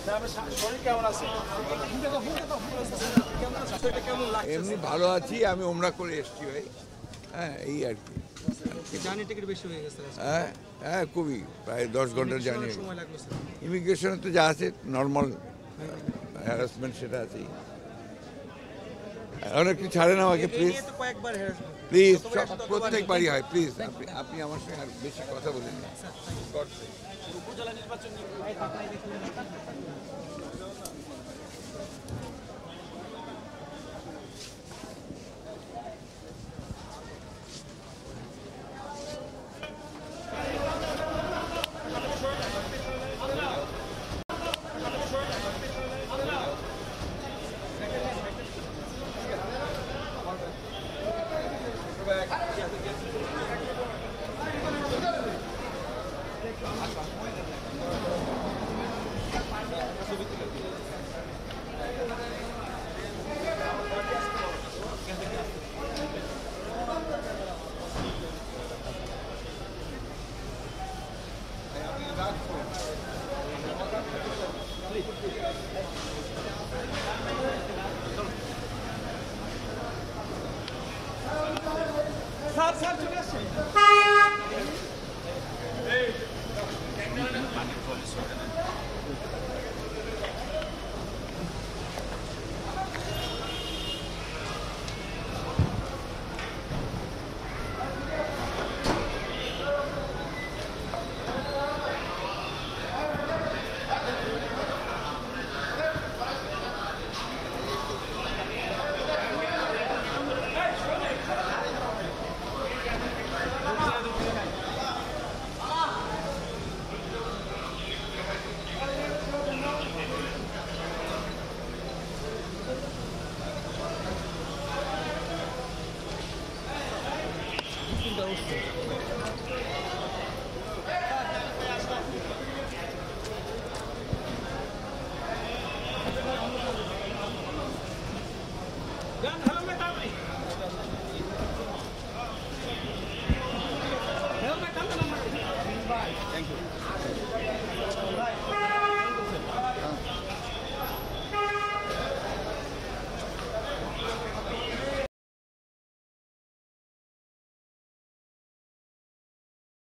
এমনি ভালো আছি, আমি ওমরা করে এসছি ভাই। হ্যাঁ, এই আর কি। জার্নি টিকিট বেশি হয়ে গেছে। হ্যাঁ হ্যাঁ, খুবই, প্রায় 10 ঘন্টার জার্নি। ইমিগ্রেশনে তো যা আছে নর্মাল হ্যারাসমেন্ট সেটা আছেই। অনেক কিছু ছাড়ে না আমাকে, প্লিজ প্লিজ, প্রত্যেকবারই হয়। প্লিজ আপনি আমার সঙ্গে আর বেশি কথা বলেন না। Gun